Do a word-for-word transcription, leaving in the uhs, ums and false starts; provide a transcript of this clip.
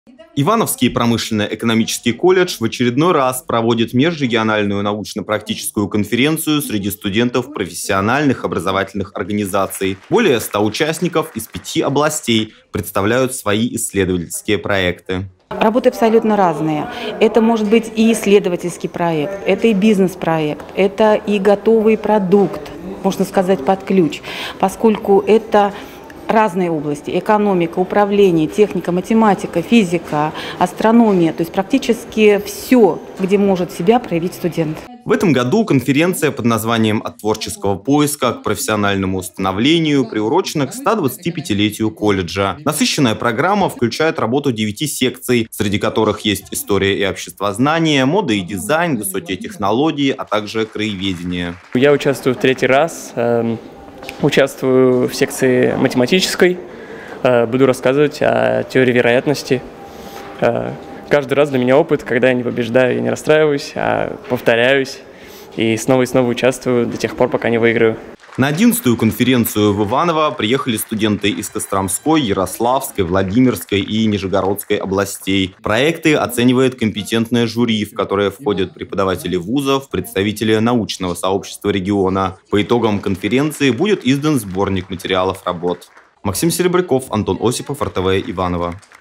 Ивановский промышленно-экономический колледж в очередной раз проводит межрегиональную научно-практическую конференцию среди студентов профессиональных образовательных организаций. Более ста участников из пяти областей представляют свои исследовательские проекты. Работы абсолютно разные. Это может быть и исследовательский проект, это и бизнес-проект, это и готовый продукт, можно сказать, под ключ, поскольку это разные области: экономика, управление, техника, математика, физика, астрономия, то есть практически все, где может себя проявить студент. В этом году конференция под названием «От творческого поиска к профессиональному становлению» приурочена к стодвадцатипятилетию колледжа. Насыщенная программа включает работу девяти секций, среди которых есть история и обществознание, мода и дизайн, высокие технологии, а также краеведение. Я участвую в третий раз. Участвую в секции математической, буду рассказывать о теории вероятности. Каждый раз для меня опыт, когда я не побеждаю, я не расстраиваюсь, а повторяюсь и снова и снова участвую до тех пор, пока не выиграю. На одиннадцатую конференцию в Иваново приехали студенты из Костромской, Ярославской, Владимирской и Нижегородской областей. Проекты оценивает компетентное жюри, в которое входят преподаватели вузов, представители научного сообщества региона. По итогам конференции будет издан сборник материалов работ. Максим Серебряков, Антон Осипов, эр тэ вэ Иваново.